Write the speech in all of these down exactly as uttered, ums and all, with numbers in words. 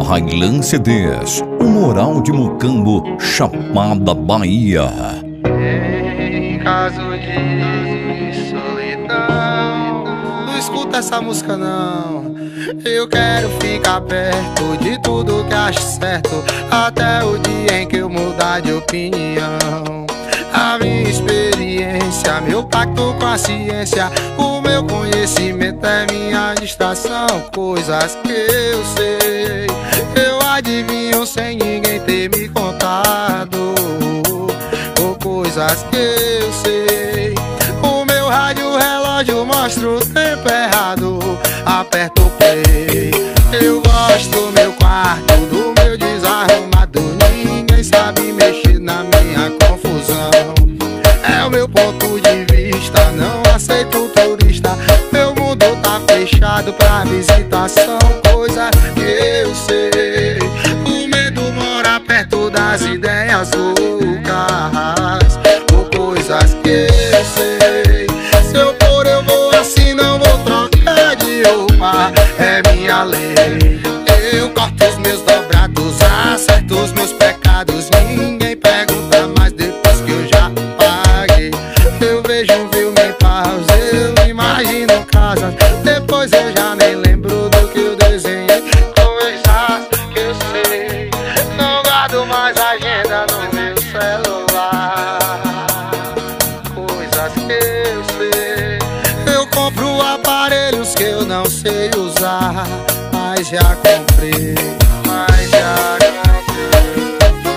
Railan C Ds, o Moral de Mocambo, Chapada, Bahia. Em caso de solidão, não escuta essa música não. Eu quero ficar perto de tudo que acho certo, até o dia em que eu mudar de opinião. A minha experiência, meu pacto com a ciência, o meu conhecimento é minha distração. Coisas que eu sei, eu adivinho sem ninguém ter me contado. Ou coisas que eu sei, o meu rádio relógio mostra o tempo errado. Aperto o play, eu gosto do meu quarto, do meu desarrumado. Ninguém sabe mexer na minha confusão. É o meu ponto de vista, não aceito turista. Meu mundo tá fechado pra visitação. Coisas que eu sei, o medo mora perto das ideias loucas. Ou coisas que eu sei, se eu for eu vou assim, não vou trocar de roupa. É minha lei, eu corto os meus dobrados, acerto os meus pecados. Ninguém pergunta mais depois que eu já paguei. Eu vejo um filme em pausa, eu imagino casas, depois eu já nem lembro do que eu desenhei. Coisas que eu sei, não guardo mais agenda no meu celular. Coisas que eu sei, eu compro aparelhos que eu não sei usar, mas já comprei, mas já comprei.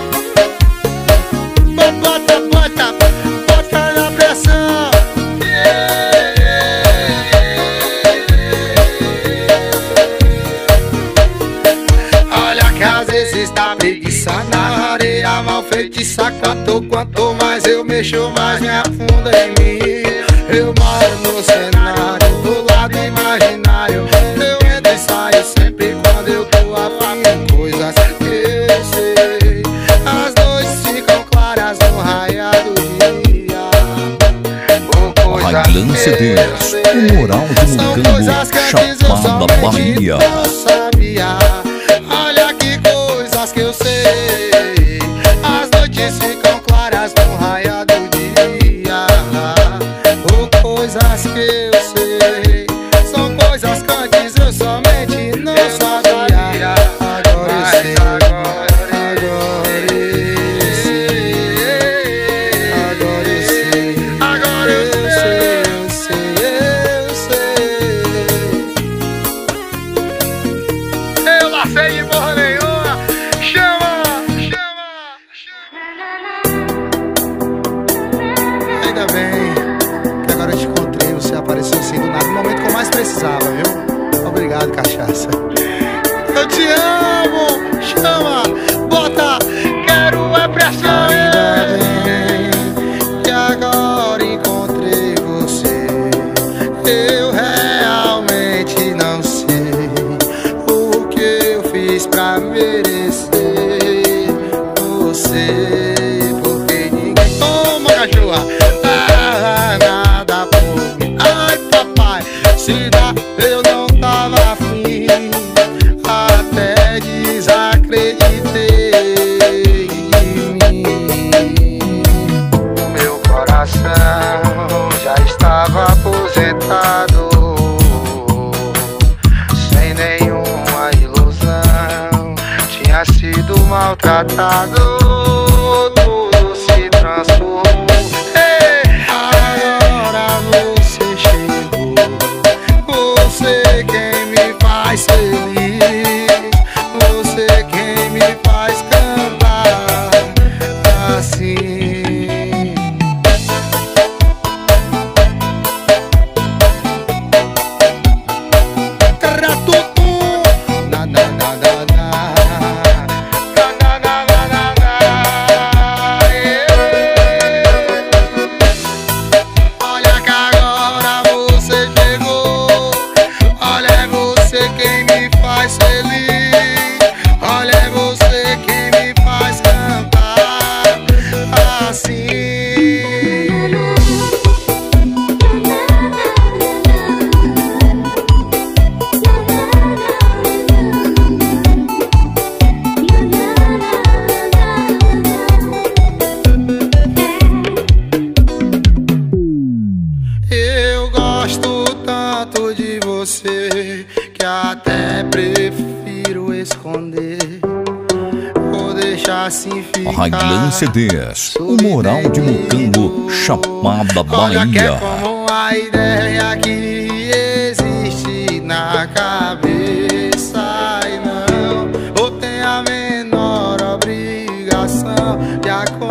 Bota, bota, bota na pressão. Olha que às vezes dá preguiça na areia mal feitiça. Quanto, quanto mais eu mexo, mais me afunda em mim. Eu moro no cenário, do lado imaginário. Eu entro e saio sempre quando eu tô afim. Coisas que eu sei, as noites ficam claras no raiar do dia. Ou coisas Railan C Ds, o Moral de Mocambo, Chapada, Bahia. Não sabia. Olha que coisas que eu sei, as noites ficam claras no raiar do dia. Ou coisas que eu sei, são coisas que antes eu somente não sabia. Agora eu sei, agora eu sei, agora eu sei, agora eu sei, eu sei, eu sei. Eu lá sei de porra nenhuma. Chama, chama, chama. Ainda bem que agora eu te encontrei, você apareceu assim do nada, no momento que eu mais precisava, viu? Obrigado, cachaça. Eu te amo. Chama, bota, quero é pressão. Ainda bem que agora encontrei você. Eu realmente não sei o que eu fiz pra merecer você. Porque ninguém toma cachorra, ah, nada por mim. Ai papai, se dá, eu não tava afim. Até desacreditei em mim. O meu coração já estava aposentado, sem nenhuma ilusão. Tinha sido maltratado, tudo se transformou. Ei, agora você chegou, você quem me faz feliz, você quem me faz cantar assim. Tratutum, na na na na na, na na na na na. você que até prefiro esconder. Vou deixar assim ficar. Raglan C Ds, o moral de Mucambo, Chapada, Olha que é Bahia. como a ideia que existe na cabeça e não ou tem a menor obrigação de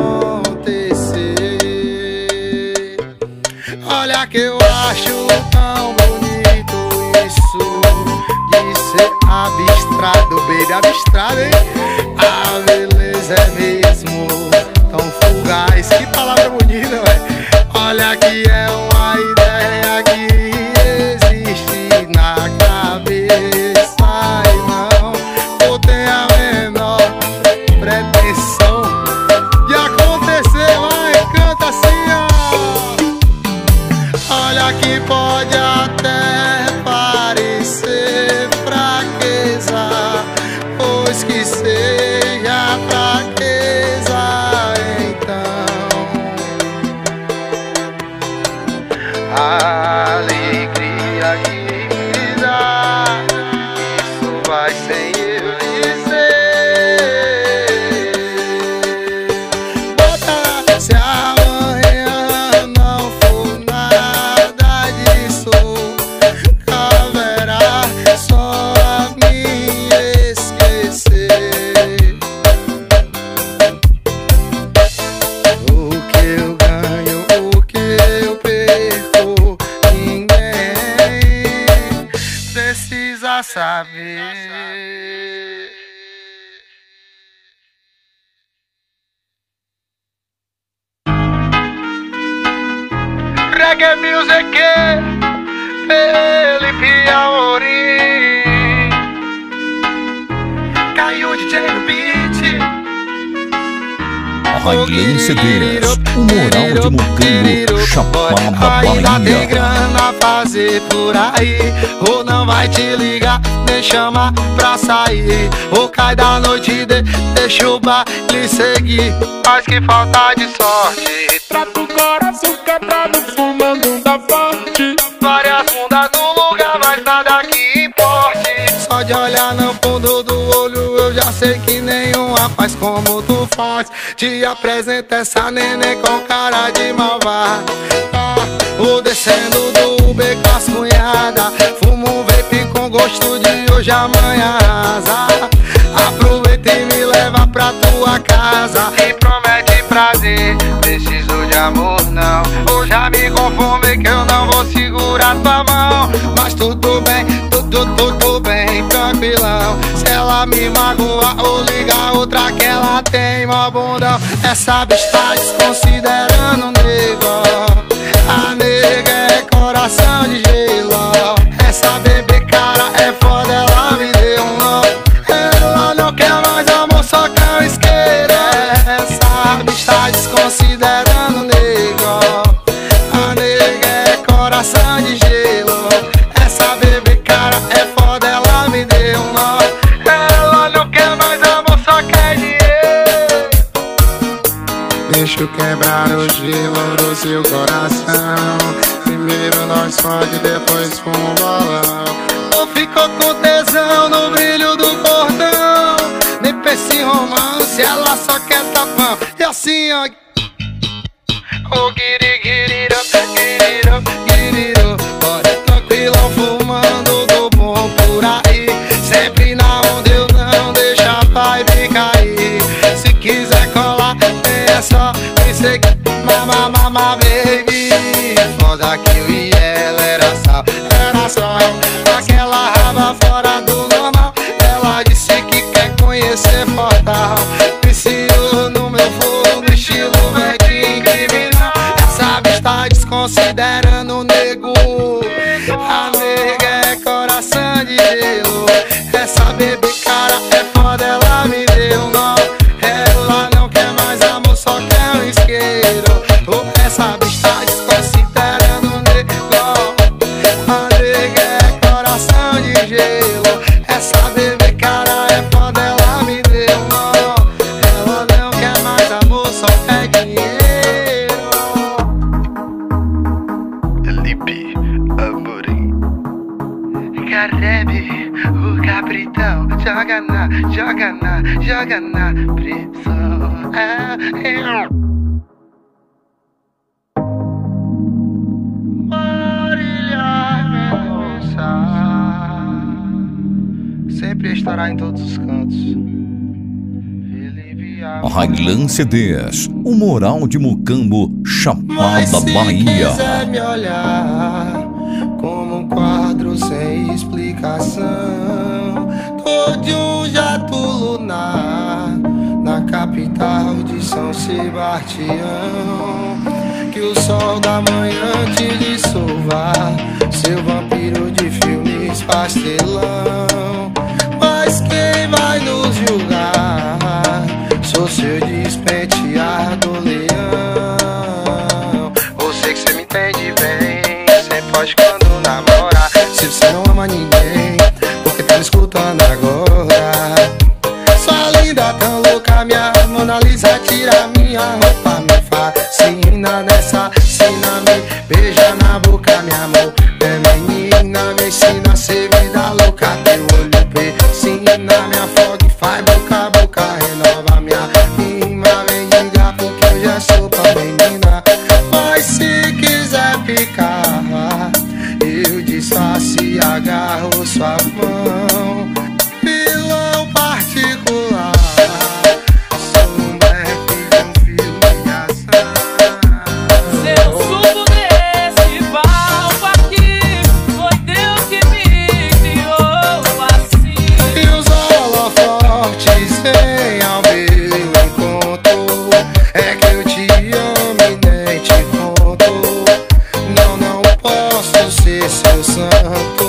acontecer. Olha que eu acho tão bonito isso de ser abstrado, baby, abstrado, hein? A beleza é mesmo tão fugaz. Que palavra bonita, velho. Olha que é uma ideia que existe na cabeça e não ou tem a menor pretensão de acontecer. Vai, canta assim, ó. Olha que pode até parecer fraqueza, pois que seja fraqueza, então a alegria que me dá, isso vai sem eu dizer. Bota se amanhã não for nada disso, haverá só a me esquecer. O que eu ganho, o que eu perco, ninguém precisa saber. Reggae Music, Felipe Amorim, caiu o D J no beat. Raglan C Ds, o moral de Mucambo, Chapada, Ainda tem Bahia. grana a fazer por aí, ou não vai te ligar, nem chamar pra sair, ou cai da noite e de, deixa o baile seguir. Mas que falta de sorte, Trata o coração quebrado, fumando da forte. várias bundas no lugar, mas nada que importe. Só de olhar no fundo do olho eu já sei que nenhuma faz como tu faz. Te apresenta essa neném com cara de malvada. Vou descendo do beco as cunhada, fumo um vape com gosto de hoje, amanhã arrasa. Aproveita e me leva pra tua casa e promete prazer, preciso de amor não. Ou já me conformei que eu não vou segurar tua mão. Mas tudo bem, tudo, tudo bem, tranquilão. Se ela me magoar ou ligar outra que ela tem mó bundão, essa bicha tá desconsiderando o nego. A nega é coração de gelo. Essa bebê cara é foda, ela me deu um nó. Ela não quer mais amor, só quer um isqueiro. Essa bicha tá desconsiderando o nego. A nega é coração de gelo. Essa bebê cara é foda, ela me deu um nó. Ela não quer mais amor, só quer dinheiro. Deixa eu quebrar o gelo do seu coração. Primeiro nós fode, depois fuma um bolão. Não ficou com tesão no brilho do cordão, nem pense em romance, ela só quer tapão. E assim ó, oh, guiri, guiriro, guiriro, guiriro. Bora tranquilão, fumando do bom por aí, sempre na onda eu não deixo a vibe cair. Se quiser colar, é só me seguir, mama, mama, baby. Foda que eu e ela era só, era só aquela raba fora do normal. Ela disse que quer conhecer Fortal, viciou no meu fogo, estilo verdinho criminal. Essa bicha tá desconsiderando o nego. A nega é coração de gelo. Essa bebê cara é foda, ela me deu um nó. Ela não quer mais amor, só quer um isqueiro. Oh, essa bicha tá desconsiderando o nego. A nega é coração de gelo. Essa bebê cara é foda, ela me deu um nó. Ela não quer mais amor, só quer dinheiro. Felipe Amorim. Carrega bebe o capritão, joga na, joga na, joga na pressão. É, é. Marília Mendonça sempre estará em todos os cantos. Highland C Ds, o Moral de Mucambo, Chapada, Mas se Bahia. quiser me olhar como um quadro sem explicação, tô de um jato lunar na capital de São Sebastião. Que o sol da manhã te dissolva, seu vampiro de filmes pastelão. Mas quem vai nos julgar? Sou seu despenteado leão. Eu sei que cê me entende bem, cê pode quando namorar. Se você não ama ninguém, porque tá me escutando agora. Sua linda tão louca, minha Mona Lisa, tira minha roupa, me fascina nessa cena, me beija na boca, meu amor. É menina, me ensina a ser vida louca. Teu olho piscina, me afoga e faz boca a boca. Renova minha rima, vem ligar porque eu já sou pra menina. Mas se quiser ficar, eu disfarce e agarro sua mão. Vilão particular, sou um blefe de um filme de ação. Eu subo nesse palco aqui, foi Deus que me criou assim. E os holofortes vêm ao meu encontro. É que eu te amo e nem te conto. Não, não posso ser seu santo.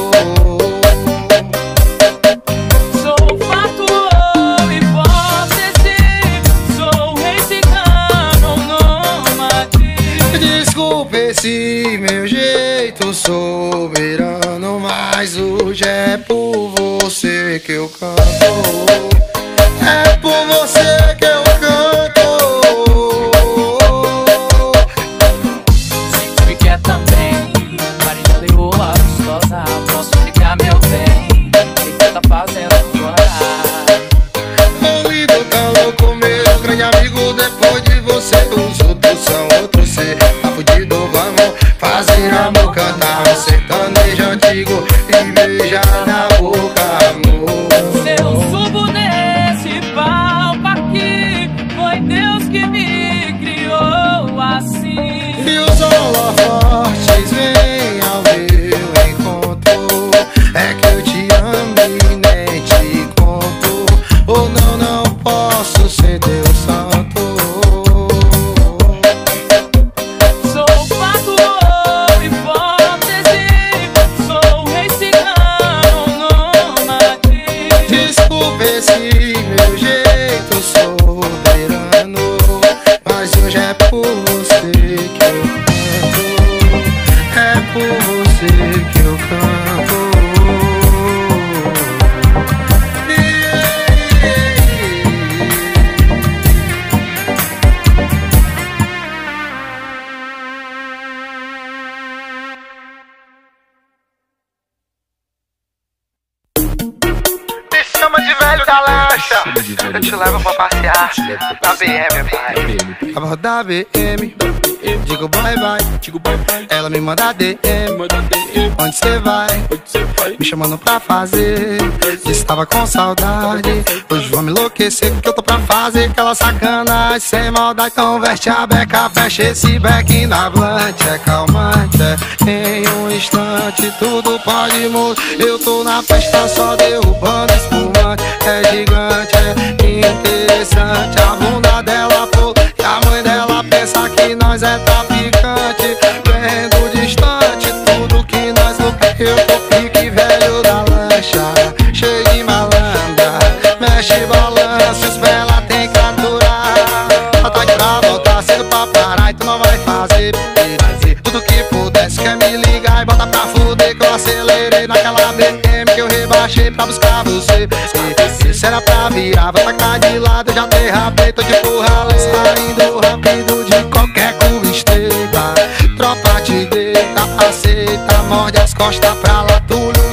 Sou fato ou hipótese, sou rei cigano ou nômade. Desculpe esse meu jeito soberano, mas hoje é por você que eu canto. É por você que eu canto. Se me quer também, Marina Leoa gostosa, posso ficar meu bem. O que você tá fazendo agora? Tão lindo, tão louco, meu grande amigo. Depois de você, os outros são outros. Cê tá fudido, vamos fazer amor, cantar um sertanejo antigo e beijar na boca, amor. Eu subo nesse palco aqui, foi Deus que me criou assim. E os holofortes vêm ao meu encontro. É que eu te amo e nem te conto. Ou não, não posso ser Deus santo. Sou fato ou hipótese, sou rei cigano ou nômade. Desculpe esse meu jeito soberano, mas hoje é por você que eu canto. É por você que eu canto. Me chama de velho da lancha, eu te levo pra passear na B M, vai. A bordo da B M, digo bye bye, ela me manda D M. Onde cê vai? Me chamando pra fazer. Disse tava com saudade, hoje vou me enlouquecer que eu tô pra fazer aquela sacanagem sem maldade. Então veste a beca, fecha esse beck na blante. É calmante, é em um instante tudo pode mudar. Eu tô na festa só derrubando espumante. É gigante, é interessante. A bunda dela pô, e a mãe dela pensa que nós é traficante. Vendo distante tudo que nós não quer. Eu tô pique velho da lancha, cheio de malandra. Mexe balança, os ela tem que aturar. Ela tá aqui pra voltar cedo pra parar, e tu não vai fazer. Tudo que pudesse quer me ligar e bota pra fuder. Que eu acelerei naquela B M que eu rebaixei pra buscar você. Se era pra virar, vai tacar de lado, eu já derrapei, tô de porra, saindo rápido de qualquer curva estreita. Tropa te deita, aceita, morde as costas pra lá, tulho no baixo.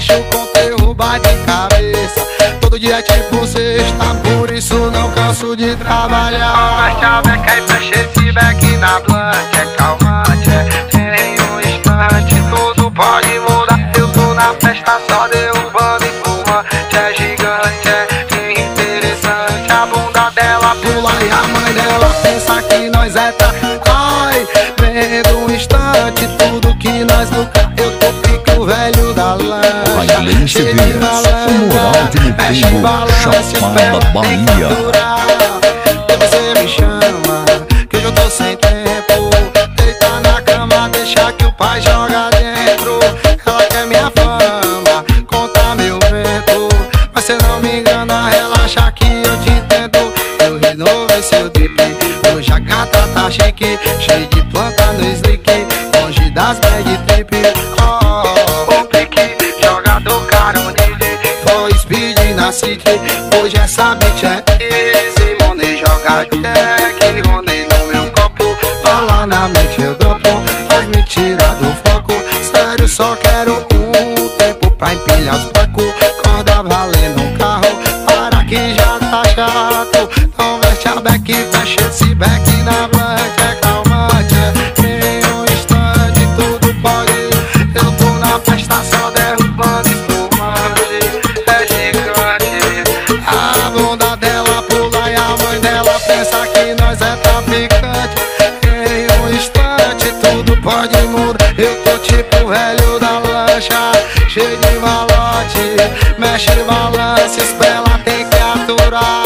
macho com derrubar de cabeça. Todo dia é tipo sexta, por isso não canso de trabalhar. Mas a beca e fecha esse beck na blunt. É calmante, é em um instante tudo pode mudar. Eu tô na festa só derrubando espumante. É gigante, é interessante. A bunda dela pula e a mãe dela pensa que nós é tra... Ai, vendo um instante tudo que nós nunca. Eu tô pico velho da lancha. Railânsia Dias, o moral de Mucambo, Chapada, Bahia. E você me chama, que hoje eu tô sem tempo. Deita na cama, deixa que o pai joga dentro. Ela quer minha fama, conta meu vento. Mas cê não me engana, relaxa que eu te entendo. Eu renovei seu drip, hoje a gata tá chique. Cheio de planta no slick, longe das bad trip. Oh, o pique, jogador caronile. Foi speed na city, hoje essa bitch é easy money. Joga jack, ronei no meu copo. Fala na mente eu dropo, faz me tirar do foco. Sério, só quero um tempo pra empilhar os placos. Corda valendo um carro, para que já tá chato. Então veste a beck, fecha esse beck na blunt. É calmante, é em um instante tudo pode. Eu tô na festa só derrubando espumante. É gigante, a bunda dela pula e a mãe dela pensa que nós é traficante. Em um instante tudo pode mudar. Eu tô tipo velho da lancha, cheio de malote. Mexe balance, espela tem que aturar.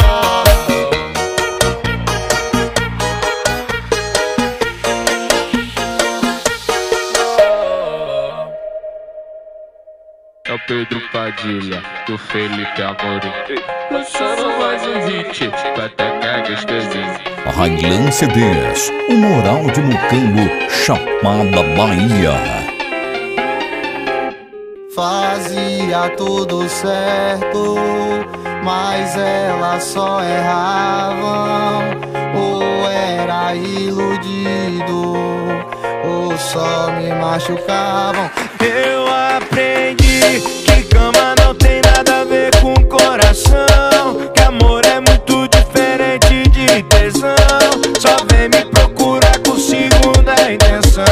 É o Pedro Padilha, do Felipe Amorim. Lançando mais um hit, pra atacar gostosinho. Railânsia Dias, o moral de Mucambo, Chapada, Bahia. Fazia tudo certo, mas elas só erravam. Ou era iludido, ou só me machucavam. Eu aprendi que cama não tem nada a ver com coração, que amor é muito diferente de tesão. Só vem me procurar com segunda intenção.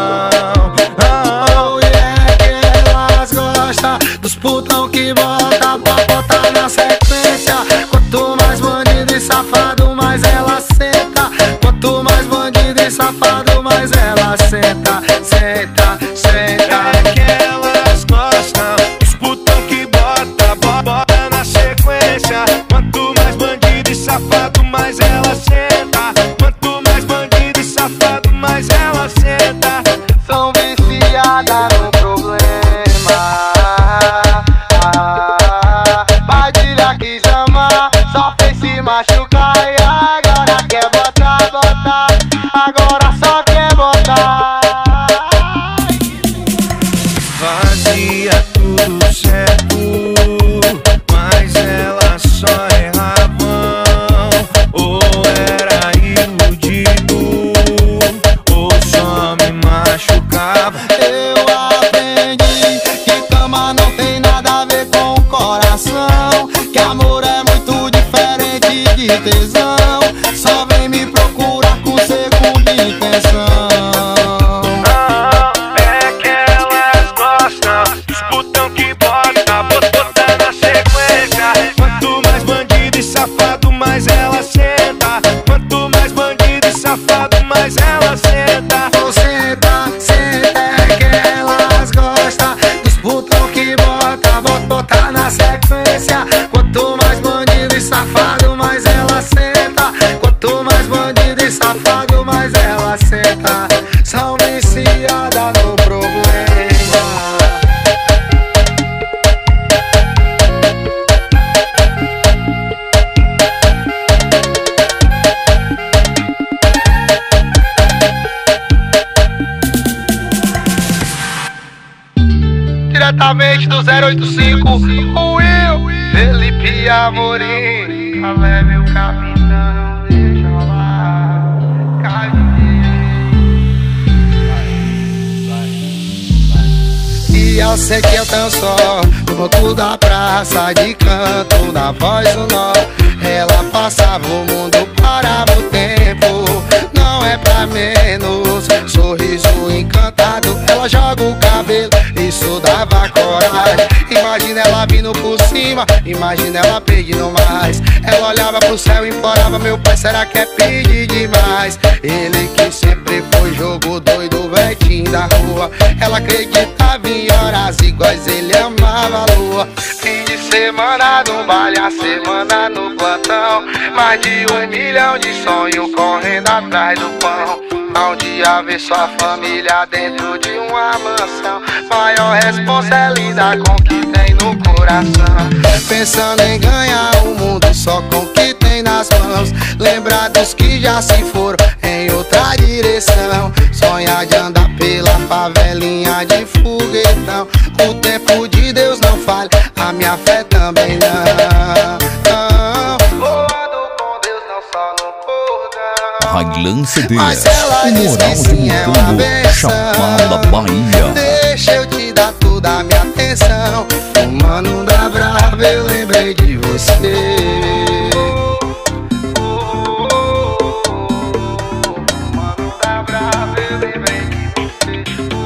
Oh, yeah, que elas gostam dos putão que bota pra botar na sequência. Quanto mais bandido e safado, mais ela senta. Quanto mais bandido e safado, mais ela senta. Senta, senta. É que elas gostam dos putão que bota, bo- bota na sequência. Quanto mais bandido e safado, mais ela senta. Quanto mais bandido e safado, mais ela senta. São viciadas no problema. Padilha que chama, só fez se machucar. E agora quer botar, botar. Agora só quer botar. Fazia tudo certo, mas elas só erravam. Ou era iludido, ou só me machucava. Eu aprendi que cama não tem nada a ver com o coração, que amor é muito diferente de tesão. Só vem me procurar com segunda intenção. É que elas gostam dos putão que bota, bota na sequência. Quanto mais bandido e safado, mais ela senta. Quanto mais bandido e safado, mais ela senta. Ou senta, senta, é que elas gostam dos putão que bota, bota, bota na sequência. Quanto mais bandido e safado, mais ela senta. Quanto mais bandido e safado, mais ela senta. São viciadas no problema. Diretamente do zero oito cinco, o Will, Felipe Amorim. Calé, meu capitão, deixa lá. E a Ela sei que eu tão só no banco da praça, de canto, na voz do nó. Ela passava o mundo, parava o tempo. Não é pra menos, sorriso encantado. Ela joga o cabelo, isso dava coragem. Imagina ela vindo por cima, imagina ela pedindo mais. Ela olhava pro céu e implorava: meu pai, será que é pedir demais? Ele que sempre foi jogo doido, vetinho da rua. Ela acreditava em horas iguais, ele amava a lua. Fim de semana no baile, a semana no plantão. Mais de um milhão de sonhos correndo atrás do pão. Um dia ver sua família dentro de uma mansão. Maior responsa é lidar com o que tem no coração. Pensando em ganhar o mundo só com o que tem nas mãos. Lembrar dos que já se foram em outra direção. Sonhar de andar pela favelinha de foguetão. O tempo de Deus não falha, a minha fé também não. Voando com Deus, não só no cordão. Raglan C Ds, Mas ela o diz moral que de sim, é uma Mucambo, benção. Chapada, Bahia. Deixa eu te dar toda a minha atenção. O mano da brava, eu lembrei de você. Mano da brava, eu lembrei de você.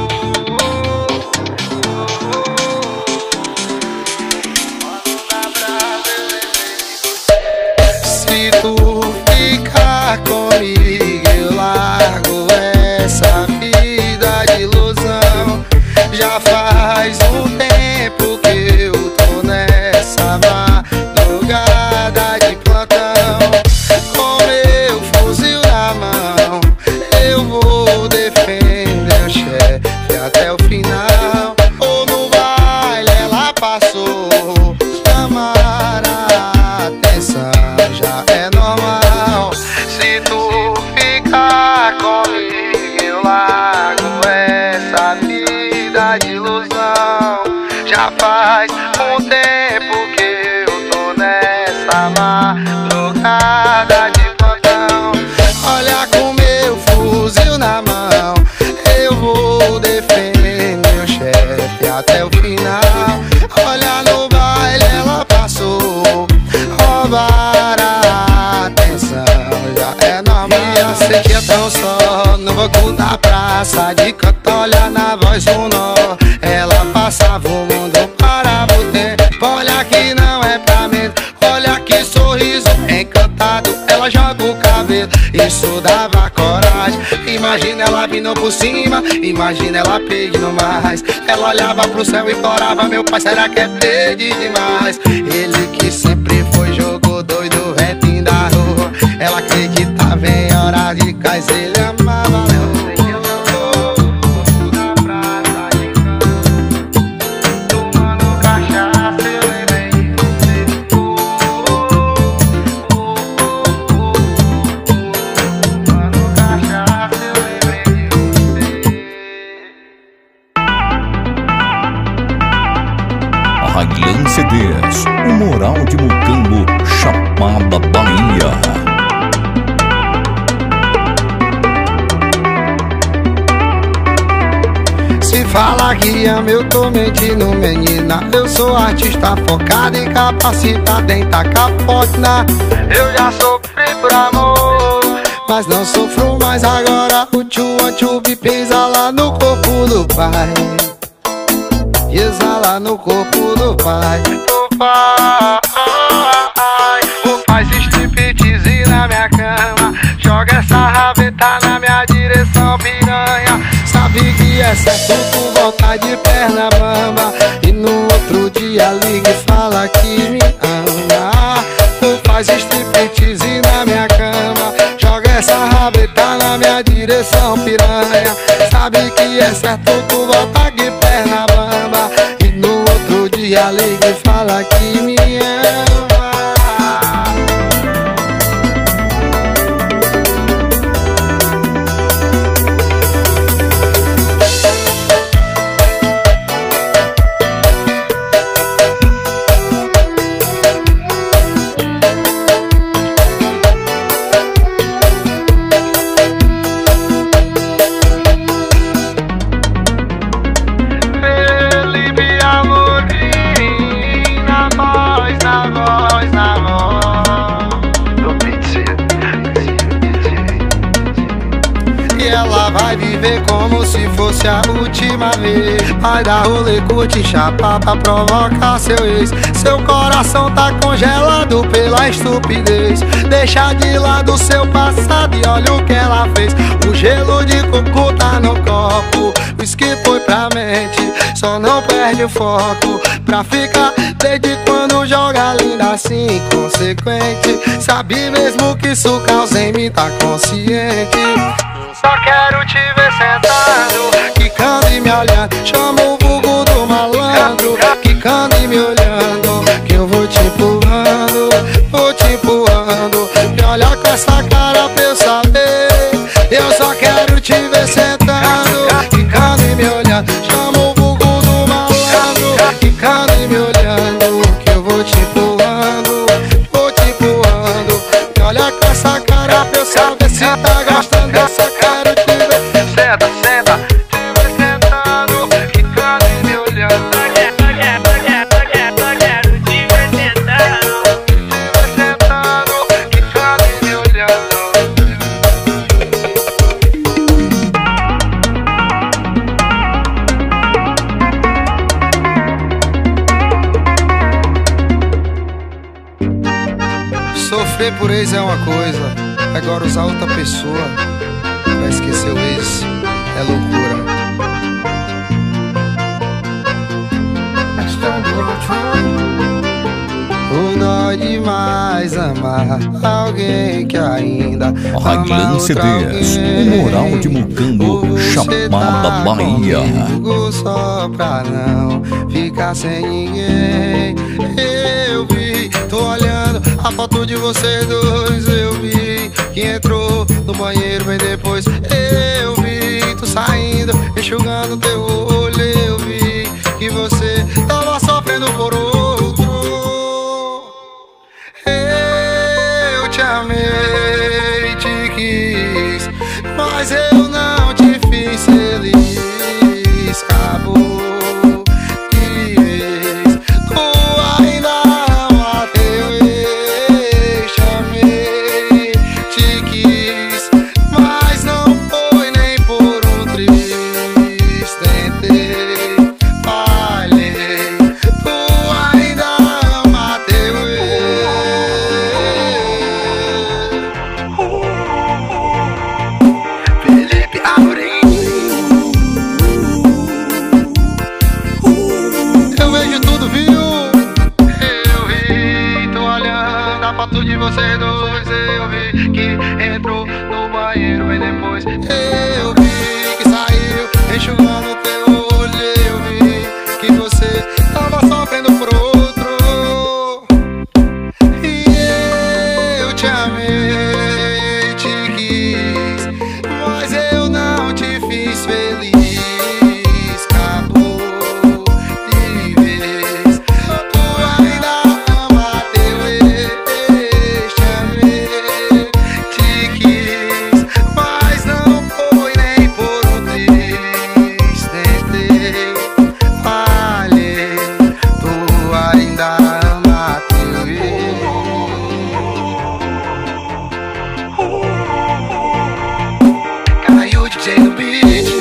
Mano da brava, eu lembrei de você. Se tu ficar comigo, eu largo essa vida de ilusão. Já faz um tempo que eu tô nessa madrugada de plantão. Com meu fuzil na mão, eu vou defender o chefe até o final. Ou no baile ela passou, chamar a atenção já é normal. Se tu ficar comigo, eu largo essa vida de ilusão. Já faz um tempo que eu tô nessa madrugada de plantão. Olha com meu fuzil na mão, eu vou defender meu chefe até o final. Olha no baile ela passou, roubar a atenção já é normal. E eu sei que eu tão só no banco da praça, de canto, olha na voz do nó. Ela passava o mundo, parava o tempo. Olha que não é pra medo, olha que sorriso encantado. Ela joga o cabelo, isso dava coragem. Imagina ela vindo por cima, imagina ela pedindo mais. Ela olhava pro céu e implorava: meu pai, será que é pedir demais? Ele que sempre foi jogo doido, retinho da rua. Ela acreditava em horas de cais, ele amava a lua. Raglan C Ds, o moral de Mucambo, Chapada, Bahia. Se fala que ama, eu tô mentindo, menina. Eu sou artista focado e capacitado em tacar forte na. Eu já sofri por amor, mas não sofro mais agora. O tchuan tchubi pisa lá no corpo do pai, e exala no corpo do pai. O pai, o pai se striptease na minha cama, joga essa rabeta na minha direção, piranha. Sabe que é certo tu voltar de perna bamba, e no outro dia liga e fala que me ama. Tu faz striptease na minha cama, joga essa rabeta na minha direção, piranha. Sabe que é certo tu voltar de perna bamba, e no outro dia liga e fala que me ama. Ele me viver como se fosse a última vez. Vai dar rolê, curte, chapa pra provocar seu ex. Seu coração tá congelado pela estupidez. Deixa de lado seu passado e olha o que ela fez. O gelo de coco tá no copo, o whisky foi pra mente. Só não perde o foco pra ficar. Desde quando joga linda assim, inconsequente. Sabe mesmo que isso causa em mim, tá consciente. Só quero te ver sentado, quicando e me olhando. Chama o vulgo do malandro, quicando e me olhando. Que eu vou te empurrando, vou te empurrando. Me olha com essa cara pra eu saber. Eu só quero te ver sentado, quicando e me olhando. Chama o vulgo do malandro, quicando e me olhando. Que eu vou te empurrando, vou te empurrando. Me olha com essa cara pra eu saber se tá gostando dessa cara. Senta, senta, te ver sentado, quicando e me olhando. Eu quero te ver sentado, Te ver sentado, quicando e me olhando. Sofrer por ex é uma coisa, agora usar outra pessoa pra esquecer o ex é loucura. O dó demais amar alguém que ainda Raglan C Ds, o moral de Mucambo, Chapada, Bahia. Comigo só pra não ficar sem ninguém. Eu vi, tô olhando a foto de vocês dois. Eu vi que entrou no banheiro bem depois. Eu vi tu saindo, enxugando teu olho. Eu vi que você tava sofrendo por outro. Eu te amei, te quis, mas eu não te fiz feliz. Acabou de vez, tu ainda ama teu ex. Te amei, te quis, mas não foi nem por um triz. Tentei, falhei, tu ainda ama teu ex. Felipe Amorim. Eu vejo tudo, viu? Eu vi, tô olhando a foto de vocês dois. Eu vi que entrou no banheiro bem depois. Eu vi que saiu, enxugando teu olho. Eu vi que você tava sofrendo por outro. E eu te amei, te quis, mas eu não te fiz feliz. Acabou de vez, tu ainda ama teu ex. Te amei, te quis, mas não foi nem por um triz. Tentei, falhei, tu ainda ama teu ex. Caiu o D J no beat.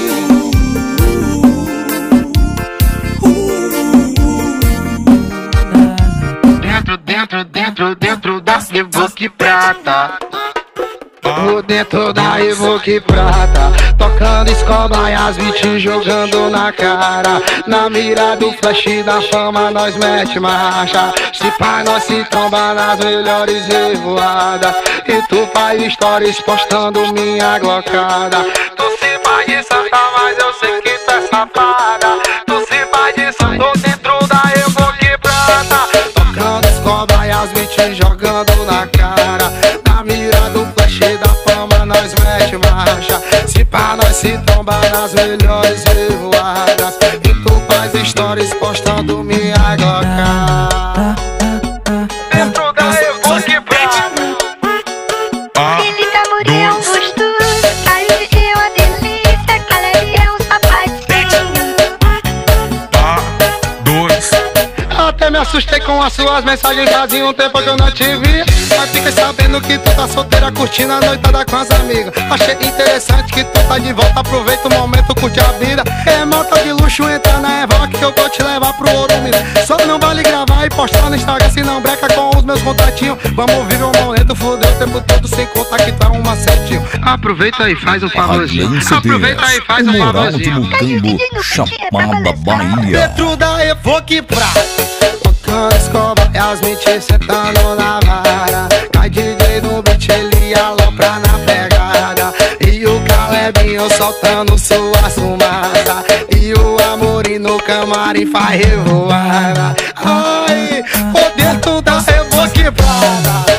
Dentro, dentro, dentro, dentro da Evoque Prata. Por dentro da Evoque Prata, tocando escola e as beats jogando na cara. Na mira do flash da fama nós mete marcha. Se pá nós se tromba nas melhores revoadas. E tu faz stories postando minha glocada. Tu se faz de santa, mas eu sei que tu é safada. Tu se faz de santa dentro da Evoque Prata, tocando escola e as beats jogando na cara. Na mira do flash da fama nós mete marcha. Se pá nós se tromba nas melhores revoadas. E tu faz stories postando minha glocada. Dentro da Evoque Prata. Felipe Amorim é um gostoso, Caio é uma delícia, Caleri é um sapatinho. dois. Até me assustei. Gostei com as suas mensagens, fazia um tempo que eu não te via. Mas fiquei sabendo que tu tá solteira, curtindo a noitada com as amigas. Achei interessante que tu tá de volta, aproveita o momento, curte a vida. É moto de luxo, entra na Evoque que eu vou te levar pro Ouro Minas. Só não vale gravar e postar no Instagram, se não breca com os meus contatinhos. Vamos viver um momento, fudeu o tempo todo sem contar que tu é um macetinho. Aproveita e faz um favorzinho. Aproveita e faz um favorzinho. Mucambo, Chapada, Bahia. Dentro da Evoque Prata, tocando escova, Yasmin te sentando na vara. Cai D J no beat, ele alopra na pegada. E o Calebinho soltando sua fumaça. E o Amorim no camarim faz revoada. Ai, por dentro da Evoque Prata.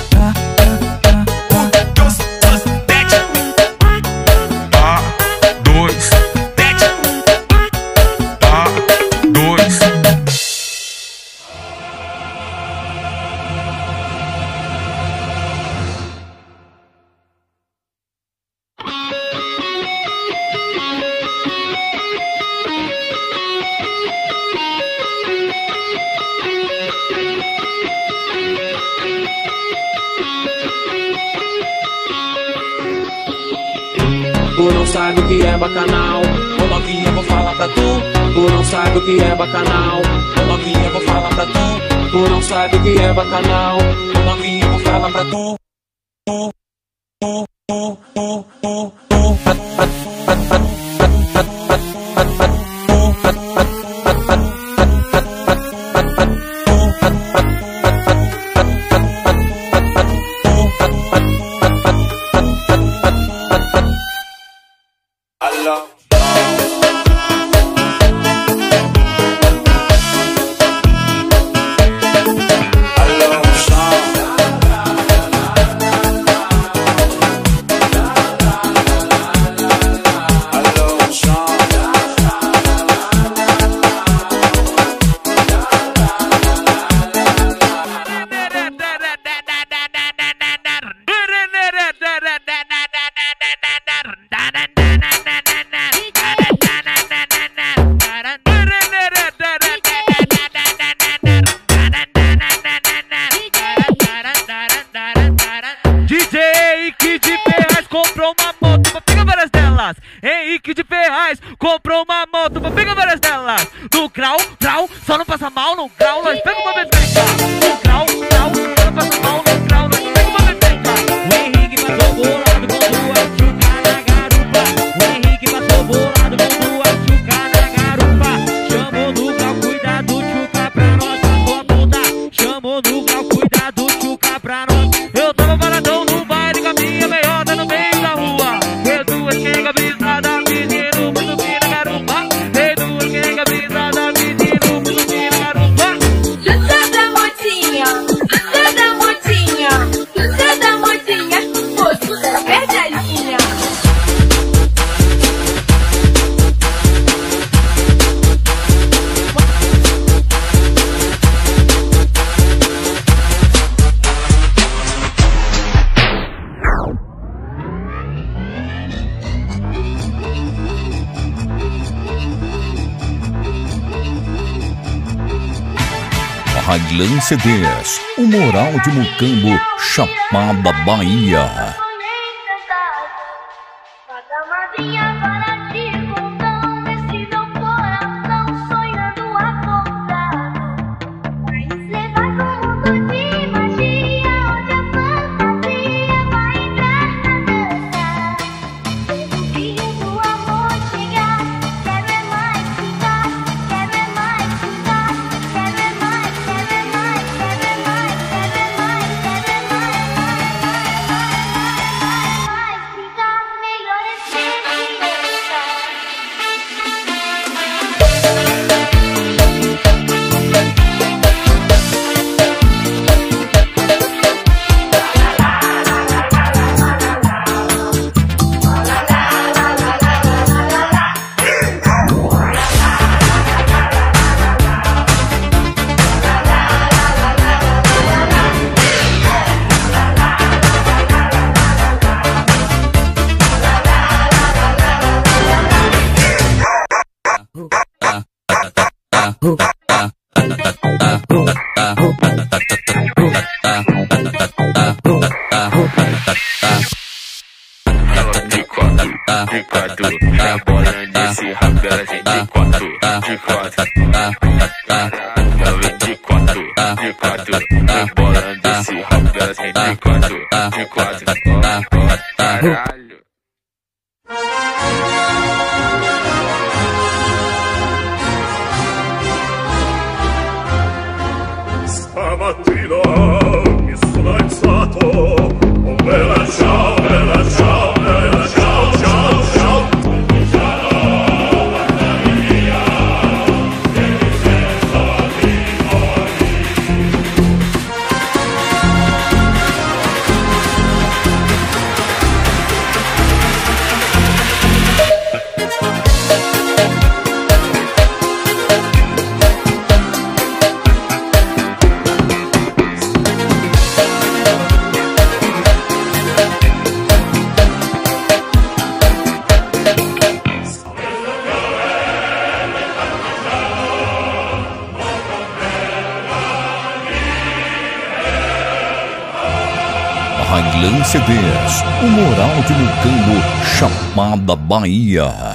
Tu não sabe o que é bacanal, ô novinha, vou falar pra tu. Tu não sabe o que é bacanal, ô novinha, vou falar pra tu. Tu não sabe o que é bacanal, ô novinha, vou falar pra tu. Tu, tu, tu, tu, tu, tu, pat, pat, pat, pat, pat, pat, pat, pat, tu, pat, pat, pat, pat, pat, pat, pat, pat, pat, tu, pat, pat, pat, pat, pat, pat, pat, pat, pat, tu, pat, pat, pat, pat, pat, pat, pat, pat, pat. Allah. Henrique de Ferraz comprou uma moto, vou pegar várias delas. No grau, grau, só não passa mal no grau, nós pega uma bebeca. No grau, grau, só não passa mal no grau, nós pega uma bebeca. O Henrique passou bolado com duas chuca na garupa. O Henrique passou bolado com duas chuca na garupa. Chamou no grau, cuidado, chuca pra nós, passou a bunda. Chamou no grau, cuidado, chuca pra nós. Eu tava paradão no baile com a minha meiota no meio da rua. Eu duas chega brisada, menino, muito bem na garupa. Eu duas chega brisada, menino, muito bem na garupa. Justa da motinha, justa da motinha, justa da motinha, moço, perde a linha. Raglan C Ds, o Moral de Mucambo, Chapada, Bahia. De quatro, de quatro, rebolando esse rabo, ela vem de quatro, de quatro. Ela vem de quatro, de quatro, rebolando esse rabo, ela vem de quatro, de quatro. Caralho. Stamattina mi sono alzato, oh bella ciao, bella ciao, bella ciao, ciao, ciao. Railan C Ds, o Moral de Mucambo, Chapada, Bahia.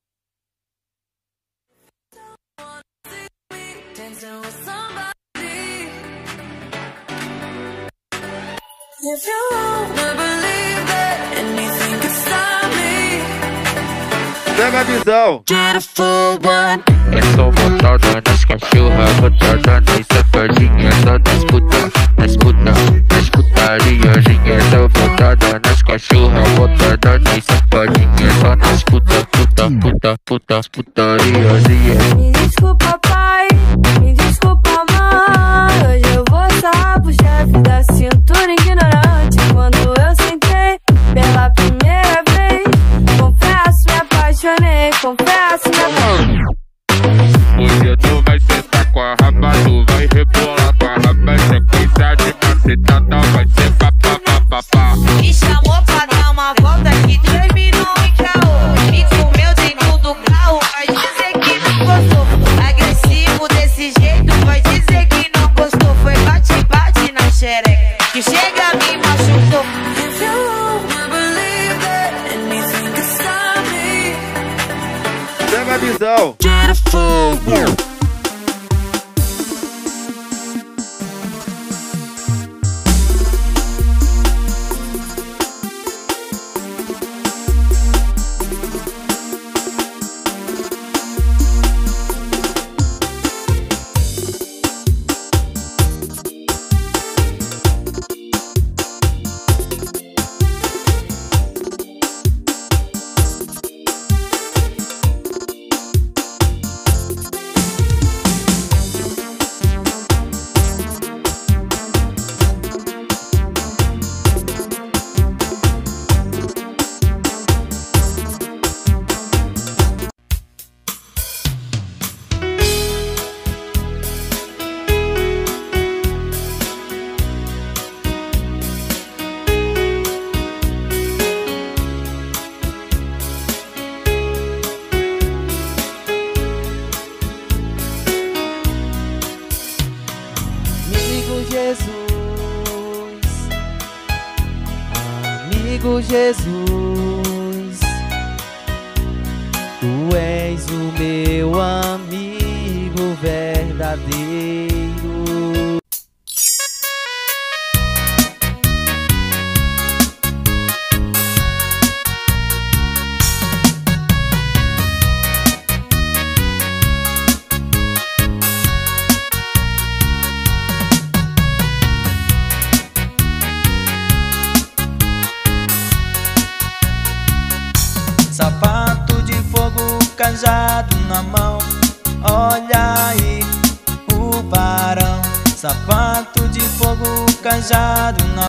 If you wanna believe that anything can stop me, pega a visão. get a full one. É só botada nas cachorras, botada nas safadinhas, só nas puta, nas puta, nas putariazinhas. É só botada nas cachorras, botada nas safadinhas, só nas puta, puta, puta, puta, putariazinhas. Me desculpa, pai, me desculpa, mãe. Hoje eu vou sarrar pro chefe da cintura ignorante. Quando eu sentei pela primeira vez, confesso, me apaixonei, confesso, me apaixonei. Hoje tu vai sentar com a raba, tu vai rebolar com a raba. Se quiser de macetada, vai ser papapá. Me chamou pra dar uma volta que terminou em caô. Me comeu dentro do carro, vai dizer que não gostou. Agressivo desse jeito, vai dizer que não gostou. Foi bate-bate na xereca, que chega me machucou. If you wanna believe that anything can stop me, Pega a visão. get a full one. Amigo Jesus, tu és o meu amigo verdadeiro. Sapato de fogo, cajado na mão, olha aí o barão. Sapato de fogo, cajado na